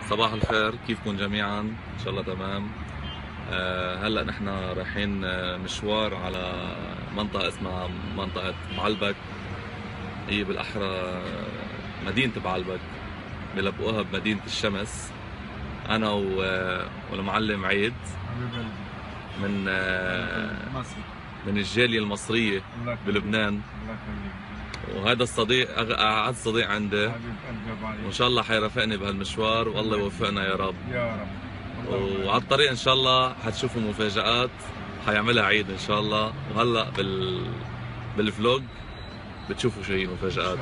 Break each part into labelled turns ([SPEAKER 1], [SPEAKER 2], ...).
[SPEAKER 1] صباح الخير، كيفكم جميعا؟ ان شاء الله تمام. هلا نحن رايحين مشوار على منطقة اسمها منطقة بعلبك. هي بالاحرى مدينة بعلبك، بلبقوها بمدينة الشمس. انا والمعلم عيد من
[SPEAKER 2] مصر.
[SPEAKER 1] من الجالية المصرية بلبنان، وهذا الصديق اعز صديق عندي، وان شاء الله حيرافقني بهالمشوار والله يوفقنا يا رب.
[SPEAKER 2] يا رب.
[SPEAKER 1] وعلى الطريق ان شاء الله حتشوفوا مفاجآت حيعملها عيد ان شاء الله، وهلا بالفلوج بتشوفوا شو هي المفاجآت.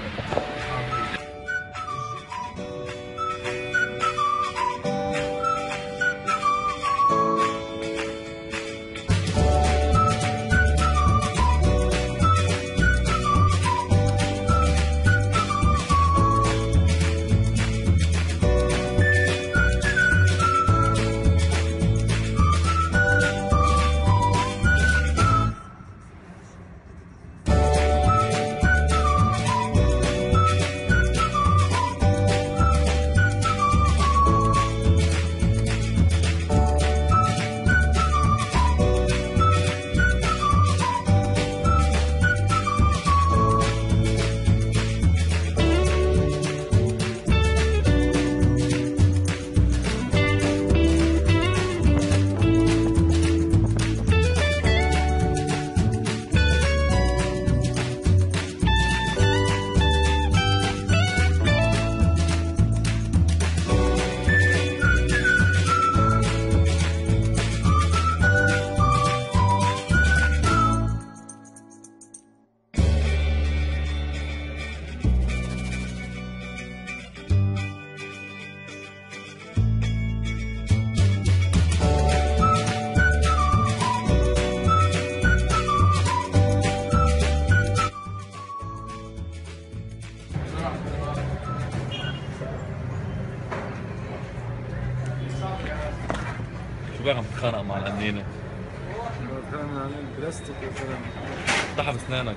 [SPEAKER 1] شو بقى عم تتخانق مع القنينة؟
[SPEAKER 2] بتكلم عن البلاستيك يا زلمه.
[SPEAKER 1] افتحها بسنانك.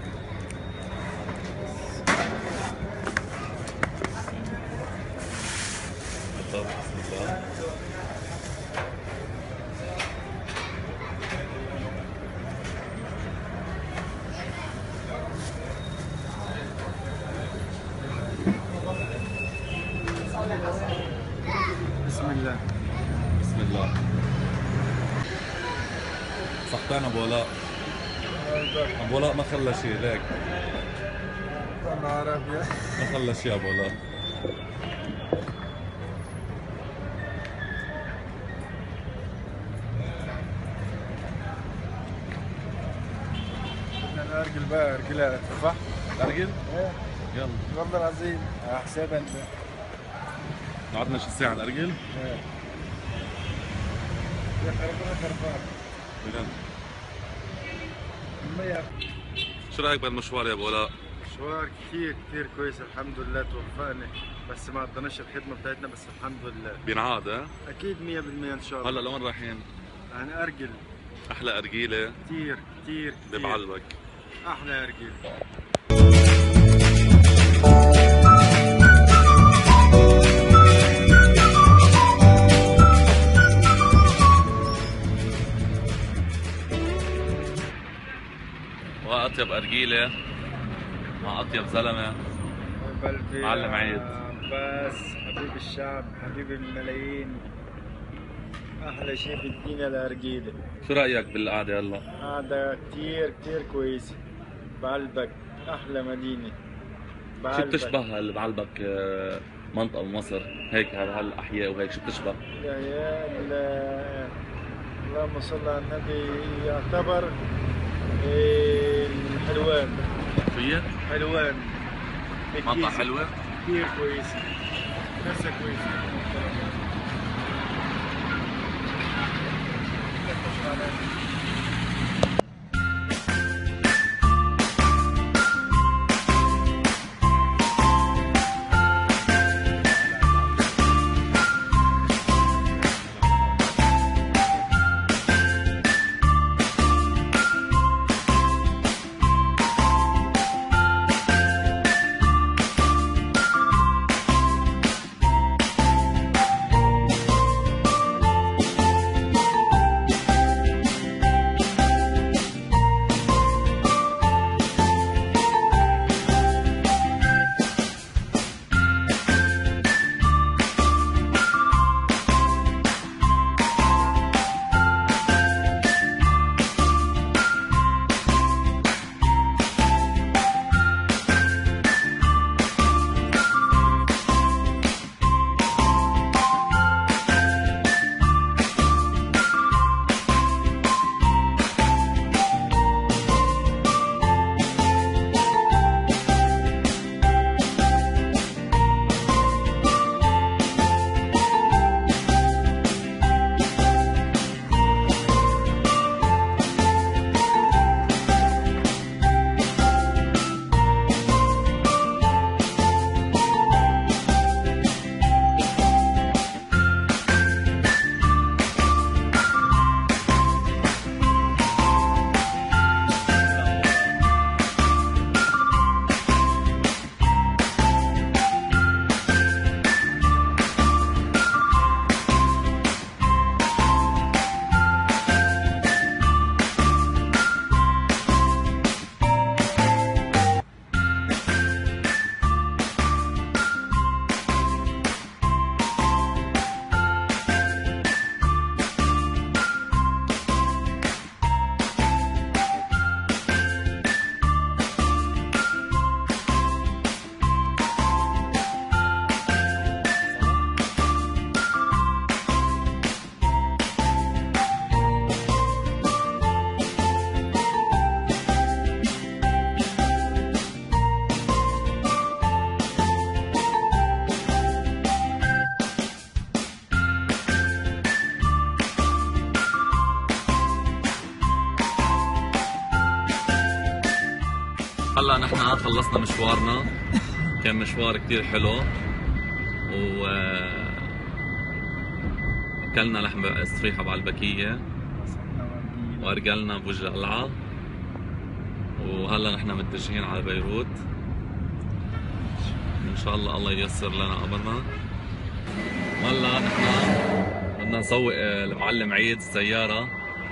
[SPEAKER 1] طب بسم الله.
[SPEAKER 2] بسم الله.
[SPEAKER 1] بسم الله. صحتين ابو ولاء. ابو ولاء ما خلى شيء ليك.
[SPEAKER 2] انا عربي.
[SPEAKER 1] ما خلى شيء ابو ولاء.
[SPEAKER 2] بدنا نرجل بقى رجلها تفاح.
[SPEAKER 1] ارجل؟
[SPEAKER 2] ايه
[SPEAKER 1] يلا.
[SPEAKER 2] والله العظيم حسابها انت.
[SPEAKER 1] قعدنا شي ساعة الارجل؟
[SPEAKER 2] ايه يا خربانه خربانه.
[SPEAKER 1] بجد.
[SPEAKER 2] المية.
[SPEAKER 1] شو رايك بهالمشوار يا ابو ولاء؟
[SPEAKER 2] مشوار كثير كويس الحمد لله، توفقنا بس ما قدرناش الخدمه بتاعتنا، بس الحمد لله.
[SPEAKER 1] بينعاد ها؟
[SPEAKER 2] اكيد 100% ان شاء الله.
[SPEAKER 1] هلا لوين رايحين؟
[SPEAKER 2] انا ارجل
[SPEAKER 1] احلى ارجيلة
[SPEAKER 2] كثير
[SPEAKER 1] ببعلبك.
[SPEAKER 2] احلى ارجل.
[SPEAKER 1] واطيب ارجيلة مع اطيب زلمة، معلم عيد.
[SPEAKER 2] بس حبيب الشعب، حبيب الملايين، احلى شيء في الدنيا الارجيله.
[SPEAKER 1] شو رايك بالقعدة هلا؟
[SPEAKER 2] هذا كثير كويس. بعلبك احلى مدينه.
[SPEAKER 1] شو
[SPEAKER 2] بعلبك.
[SPEAKER 1] بتشبه اللي بعلبك منطقة بمصر هيك هالاحياء وهيك شو بتشبه؟
[SPEAKER 2] اللهم صل على النبي. يعتبر الحلوان.
[SPEAKER 1] شو هي؟
[SPEAKER 2] حلوان
[SPEAKER 1] منطقة حلوة؟
[SPEAKER 2] كثير كويسه، ناسها كويسه.
[SPEAKER 1] هلا نحن خلصنا مشوارنا، كان مشوار كتير حلو، و اكلنا لحم صفيحة بعلبكية وارجلنا بوجه القلعة، وهلا نحن متجهين على بيروت. ان شاء الله الله ييسر لنا امرنا. وهلا نحن بدنا نسوق المعلم عيد السيارة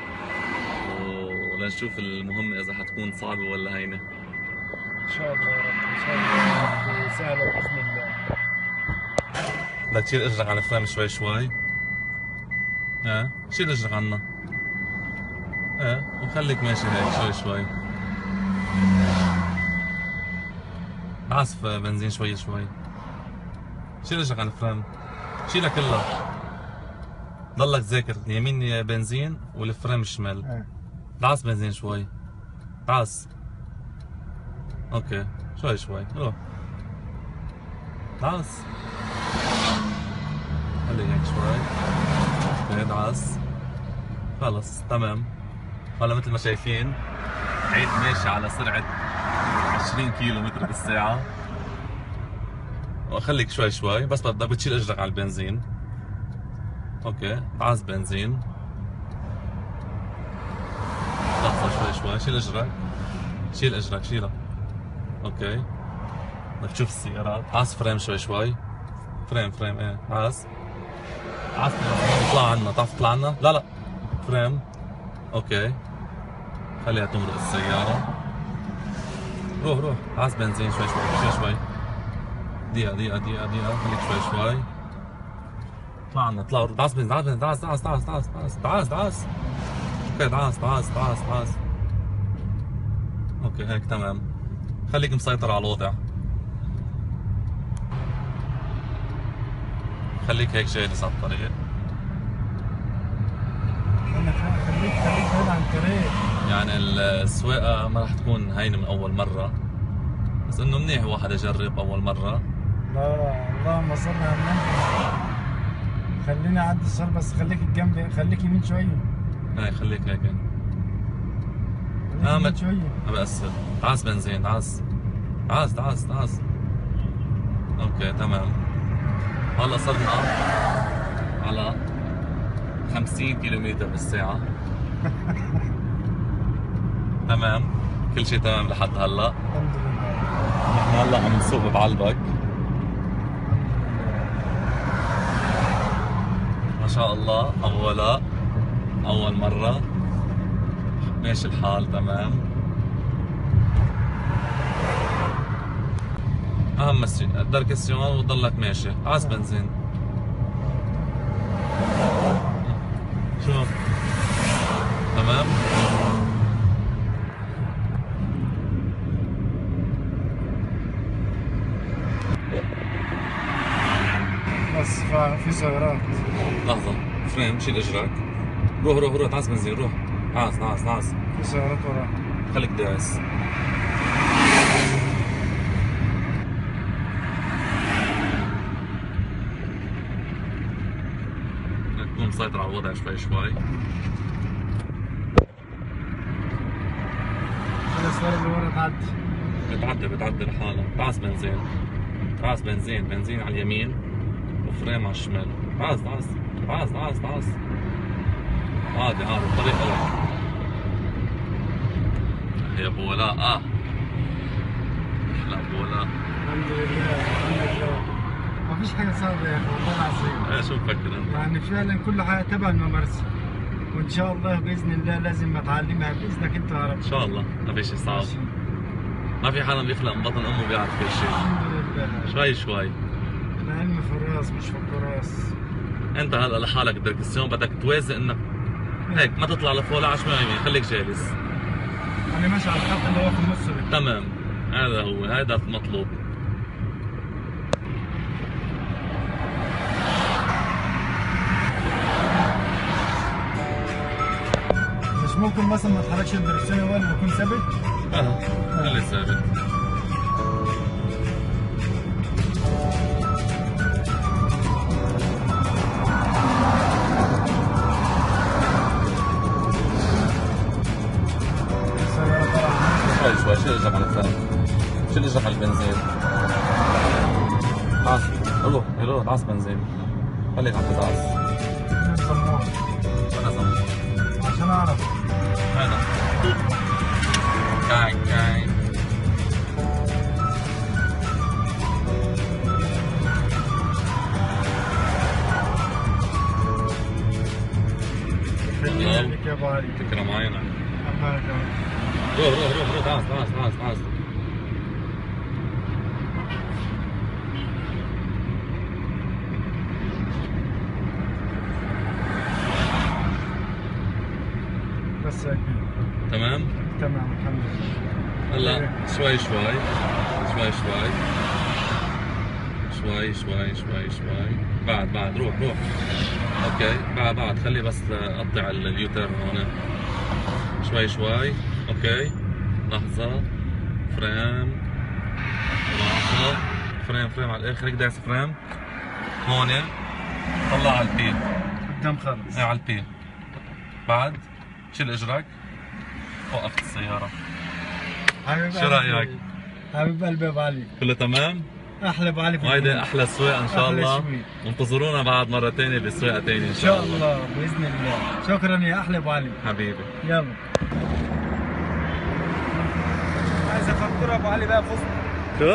[SPEAKER 1] ولنشوف المهمة اذا حتكون صعبة ولا هينة.
[SPEAKER 2] ان شاء الله يا رب، ان شاء الله سهله باذن الله.
[SPEAKER 1] بدك تشيل اجرك على الفريم شوي شوي. شيل اجرك عنا. وخليك ماشي هيك شوي شوي. عاصف بنزين شوي شوي. شيل اجرك عن الفريم، شيلها كلها. ضلك ذاكر يمين بنزين والفريم الشمال. دعس بنزين شوي. دعس. اوكي شوي شوي روح. دعس. خليك هيك شوي. اوكي دعس. خلص تمام. هلا مثل ما شايفين عيد ماشي على سرعة 20 كيلو متر بالساعة. وخليك شوي شوي بس بدك بتشيل اجرك على البنزين. اوكي دعس بنزين. لحظة شوي شوي شيل اجرك. شيل اجرك شيلها. اوكي بدك تشوف السيارات. عاس فريم شوي شوي. فريم عاس. عاس اطلع عنا. تعرف تطلع عنا؟ لا فريم. اوكي خليها تمرق السيارة. روح عاس بنزين شوي شوي. دقيقة خليك شوي. اطلع عنا اطلع. دعس بنزين. دعس. اوكي دعس. اوكي هيك تمام. خليك مسيطر على الوضع. خليك هيك جالس على الطريق.
[SPEAKER 2] خليك بعيد عن الطريق.
[SPEAKER 1] يعني السواقة ما راح تكون هينة من أول مرة، بس إنه منيح واحد يجرب أول مرة.
[SPEAKER 2] لا اللهم صل على النبي. خليني أعدي الشر بس خليك جنبي، خليك يمين شوية.
[SPEAKER 1] خليك هيك.
[SPEAKER 2] يمين شوية.
[SPEAKER 1] ما بأثر. دعس بنزين. دعس. اوكي تمام. هلا صرنا على 50 كيلومتر بالساعة. تمام كل شيء تمام لحد هلا.
[SPEAKER 2] الحمد لله.
[SPEAKER 1] نحن هلا عم نسوق بعلبك. ما شاء الله أول مرة ماشي الحال تمام. أهم شيء الدركسيون وتضلك ماشي. عاس بنزين. شوف تمام.
[SPEAKER 2] بس في سيارات.
[SPEAKER 1] لحظة فريم شيل اجرك. روح دعس بنزين. روح دعس.
[SPEAKER 2] في سيارات ورا.
[SPEAKER 1] خليك داعس. تكون مسيطر على الوضع شوي
[SPEAKER 2] السيارة اللي ورا تعدي.
[SPEAKER 1] بتعدي لحالها. دعس بنزين. بنزين على اليمين وفريم على الشمال. دعس. عادي الطريق لك يا ابو ولاء. لا ابو ولاء.
[SPEAKER 2] الحمد لله. ما فيش حاجة صعبة يا اخي والله العظيم.
[SPEAKER 1] شو مفكر انت؟
[SPEAKER 2] يعني فعلا كل حاجة تبع الممارسة، وان شاء الله باذن الله لازم اتعلمها باذنك انت يا رب.
[SPEAKER 1] ان شاء الله ما في شيء صعب. ما في حدا بيخلق من بطن امه بيعرف كل شيء.
[SPEAKER 2] الحمد لله.
[SPEAKER 1] شوي.
[SPEAKER 2] العلم في الراس مش في الكراس.
[SPEAKER 1] انت هلا لحالك الدركسيون بدك توازن انك هيك ما تطلع لفوق لا على شمال يمين. خليك جالس.
[SPEAKER 2] انا ماشي على الخط اللي هو في النص.
[SPEAKER 1] تمام هذا المطلوب.
[SPEAKER 2] مش ممكن مثلا ما تحركش الدركسيون ولا يكون ثابت؟
[SPEAKER 1] خليه ثابت. شوي شيل اجرك على الفرن. عاص بنزين. خليك عم تتعص.
[SPEAKER 2] زمور.
[SPEAKER 1] أنا زمور.
[SPEAKER 2] عشان اعرف.
[SPEAKER 1] هذا. كاي كاي.
[SPEAKER 2] خليك يا ابو علي.
[SPEAKER 1] فكرة معينة.
[SPEAKER 2] الله يكرمك.
[SPEAKER 1] روح تعال.
[SPEAKER 2] بس هيك.
[SPEAKER 1] تمام؟
[SPEAKER 2] تمام الحمد لله.
[SPEAKER 1] هلا شوي بعد روح اوكي بعد خلي بس اقطع اليوتيرن هون شوي اوكي لحظة فريم على الاخر هيك دايس فريم هون طلع على البي
[SPEAKER 2] قدام خالص.
[SPEAKER 1] على البي بعد شيل اجرك وقفت السيارة
[SPEAKER 2] حبيب
[SPEAKER 1] شو
[SPEAKER 2] قلبي.
[SPEAKER 1] رأيك؟
[SPEAKER 2] حبيب قلبي ابو علي.
[SPEAKER 1] كله تمام؟
[SPEAKER 2] احلى ابو علي في
[SPEAKER 1] وهيدي
[SPEAKER 2] الدنيا.
[SPEAKER 1] احلى سواقه ان شاء
[SPEAKER 2] أحلى
[SPEAKER 1] الله
[SPEAKER 2] سواقة.
[SPEAKER 1] وانتظرونا بعد مره ثانيه بسواقه ثانيه ان
[SPEAKER 2] ان شاء الله باذن الله. شكرا يا احلى ابو علي.
[SPEAKER 1] حبيبي.
[SPEAKER 2] يلا. عايز افكر ابو علي بقى فزت.
[SPEAKER 1] شو؟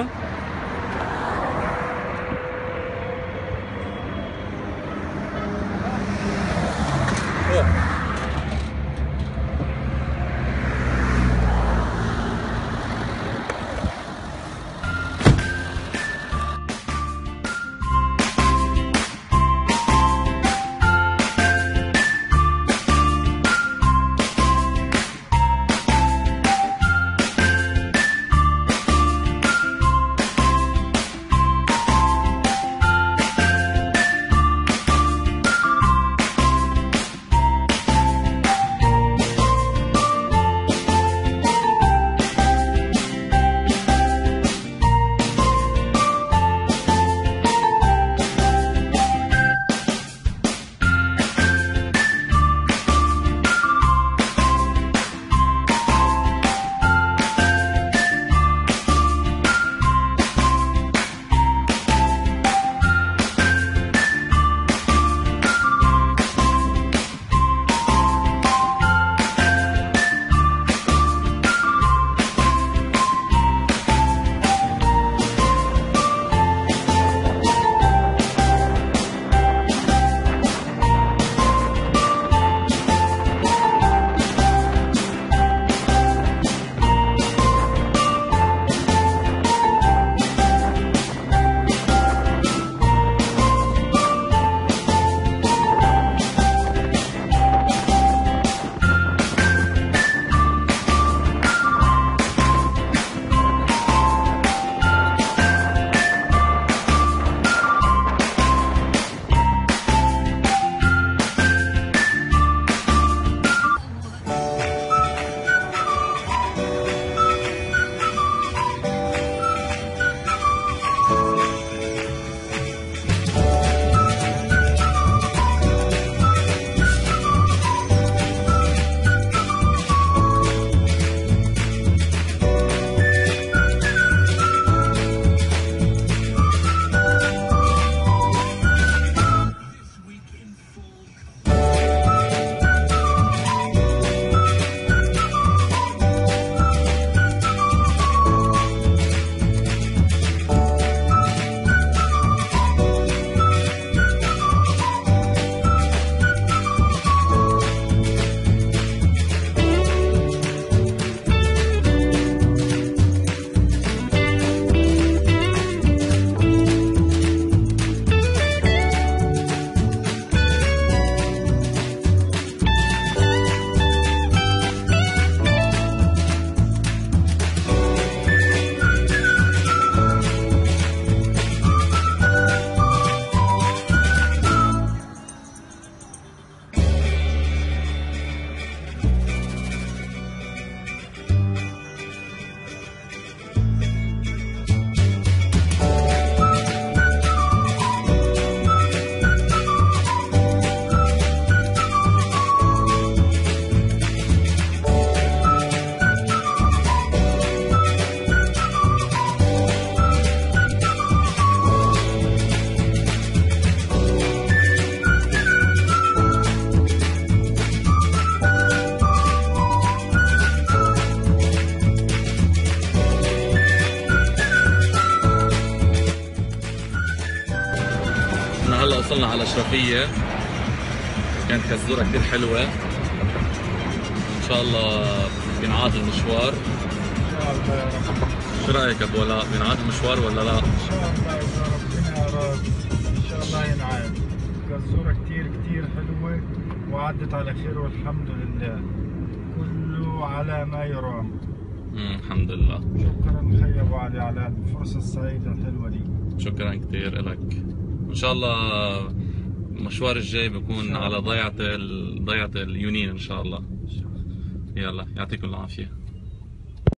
[SPEAKER 1] الأشرفية، كانت كزورة كتير حلوة. إن شاء الله بينعاد المشوار.
[SPEAKER 2] ان شاء الله يا رب.
[SPEAKER 1] شو رأيك أبو ولاء، بينعاد المشوار ولا لا؟
[SPEAKER 2] ان شاء الله اذا ربنا اراد ان شاء الله ينعاد. الصورة كتير حلوة وعدت على خير والحمد لله. كله على ما يرام.
[SPEAKER 1] الحمد لله.
[SPEAKER 2] شكرا خي ابو علي على الفرصة السعيدة الحلوة دي.
[SPEAKER 1] شكرا كثير لك. ان شاء الله المشوار الجاي بيكون على ضيعة اليونين ان شاء الله. يلا يعطيكم العافية.